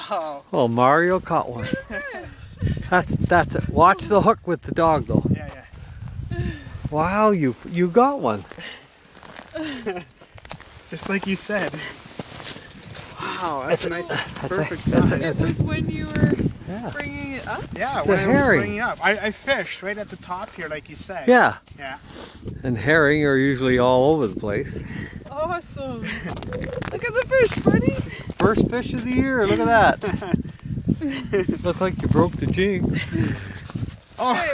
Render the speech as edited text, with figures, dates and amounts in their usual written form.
Oh. Oh, Mario caught one. That's it. Watch the hook with the dog though. Yeah. Wow, you got one. Just like you said. Wow, that's a nice, perfect size. size. It was when you were bringing it up? Yeah, it's when a I was herring. bringing it up. I fished right at the top here, like you said. Yeah. Yeah. And herring are usually all over the place. Awesome. Look at the fish, buddy. First fish of the year, look at that. Looks like you broke the jinx. Oh.